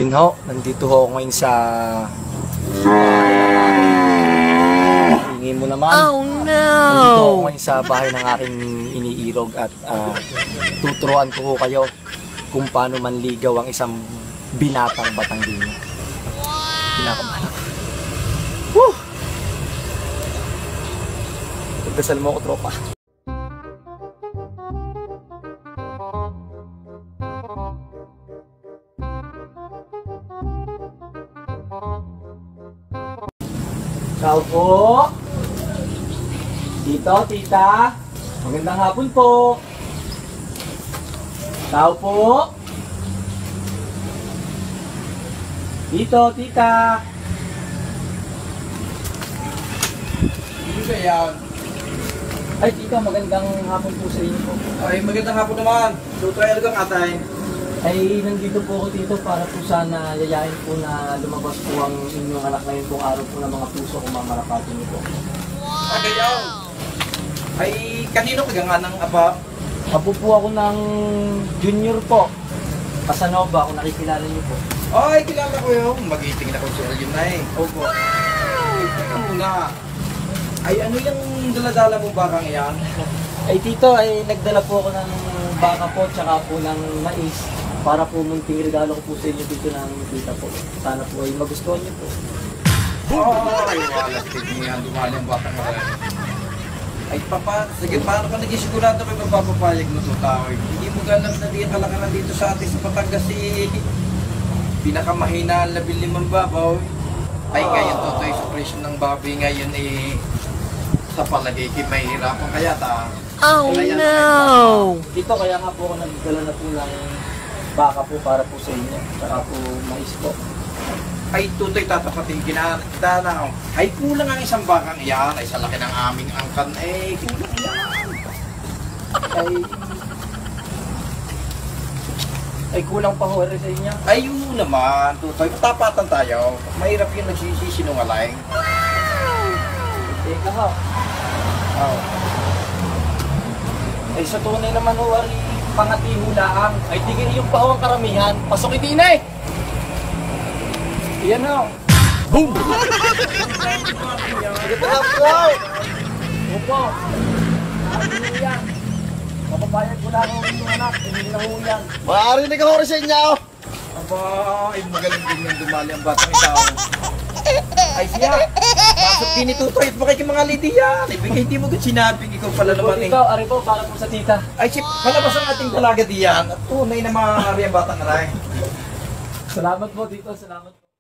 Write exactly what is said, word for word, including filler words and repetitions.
Yun ho, nandito ho ako ngayon sa... Hingin mo naman. Oh no! Nandito ako ngayon sa bahay ng aking iniirog at uh, tuturuan ko ho kayo kung paano manligaw ang isang binatang Batanggino. Pinakamahan ako. Woo! Pagdasal mo ako, tropa. Ciao po. Tito, tita. Magandang hapon po. Ciao po. Tito, tita. Hindi ba yan? Ay, tito, magandang hapon po sa inyo po. Ay, magandang hapon naman. Tutoy alagang atay. Ay, nandito po ako dito para po sana yayain po na lumabas po ang inyong anak ngayon pong araw po ng mga puso kung mamarapatin niyo po. Ah, gayaw. Ay, kanino ka nga ng apa? Apo po ako ng junior po. Casanova, kung nakikilala niyo po. Ay, kilala ko yun. Mag-iiting na ko si Alvin na eh. Opo. Ay, teka muna. Ay, ano yung daladala mo bakang yan? Ay, tito, ay nagdala po ako ng baka po, tsaka po ng mais. Para po munting regalo ko po sa inyo dito ng tita po. Sana po ay magustuhan niyo po. Ay, wala. Sige nga, dumali ang batang ka rin. Ay, papa, sige, paano ka naging sigurado kayo magpapapayag mo ito tao? Hindi mo ganap na di kalakalan dito sa atin sa Batangas si pinakamahina ang labil limang babaw. Ay, ngayon to, sa presyo ng baboy ngayon eh, sa palagay kay mahirapan kaya ta. Oh no! Dito kaya nga po ako nagdala na po ng baka po para po sa inyo. Tsaka po mais po. Ay, tutoy tatapatin kita na. Ay, kulang ang isang bakang iyan. Ay, sa laki ng aming angkan. Eh, kulang yan. Ay, ay kulang pa ho rin sa inyo. Ay, yun naman, tutoy. Tapatan tayo. Mahirap yung nagsisisinungaling. Teka ho. Oh. Ay, sa tunay naman ho, ay pangatihulaan. Ay, tigil yung pa ho ang karamihan. Pasok hindi na eh! Iyan ho. Boom! Sige po lang po! Opo. Sabi niyo yan. Mapapayag ko lang ang inyong anak. Hindi na ho yan. Makakarinig ako rin sa inyo! Aba, ay magaling din yung dumali ang batang itaw. Ay siya, pasok din ni Tutoy at bakit yung mga lady yan? Ibigay hindi mo kung sinabing ikaw pala naman eh. Ikaw, ari po, para po sa tita. Ay si, palabas ang ating dalaga diyan at tunay na mga ari ang batang aray. Salamat po dito, salamat po.